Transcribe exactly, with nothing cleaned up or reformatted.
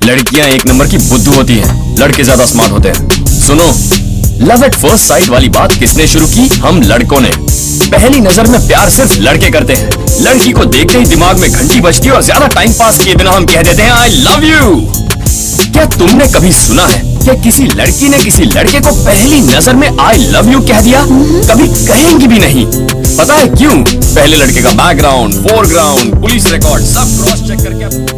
लड़कियां एक नंबर की बुद्धू होती हैं, लड़के ज्यादा स्मार्ट होते हैं। सुनो, लव एट फर्स्ट साइट वाली बात किसने शुरू की? हम लड़कों ने। पहली नजर में प्यार सिर्फ लड़के करते हैं। लड़की को देखते ही दिमाग में घंटी बजती है और ज्यादा टाइम पास किए बिना हम कह देते हैं आई लव यू। क्या तुमने कभी सुना है कि किसी लड़की ने किसी लड़के को पहली नजर में आई लव यू कह दिया? कभी कहेंगी भी नहीं। पता है क्यों? पहले लड़के का बैकग्राउंड, फोरग्राउंड, पुलिस रिकॉर्ड सब क्रॉस चेक करके